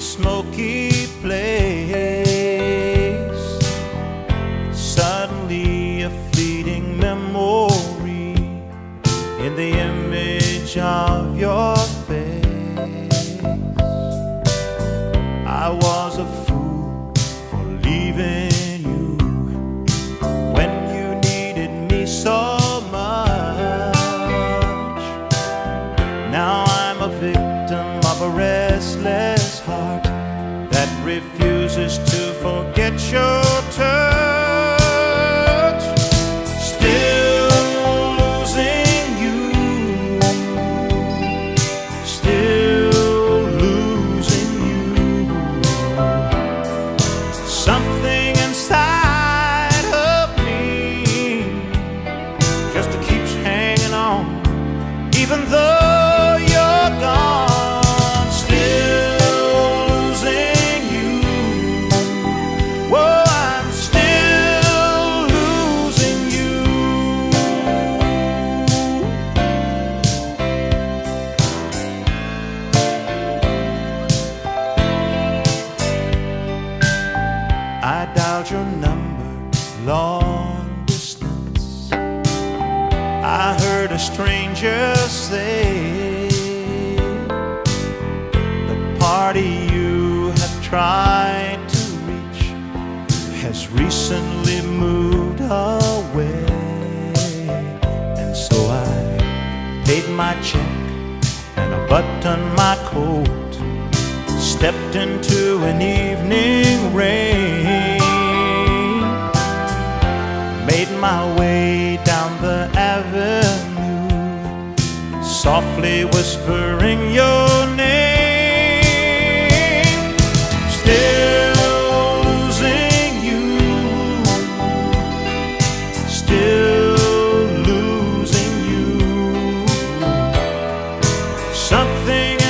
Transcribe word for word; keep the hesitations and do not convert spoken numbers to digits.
smoky place. Suddenly a fleeting memory in the image of your face. I was a fool for leaving you when you needed me so much. Now I'm a victim of a restless heart that refuses to forget your touch. Still losing you, still losing you. Something inside of me just keeps hanging on, even though you're gone. I dialed your number long distance. I heard a stranger say the party you have tried to reach has recently moved away. And so I paid my check and I buttoned my coat, stepped into an evening rain, made my way down the avenue, softly whispering your name. Still losing you, still losing you. Something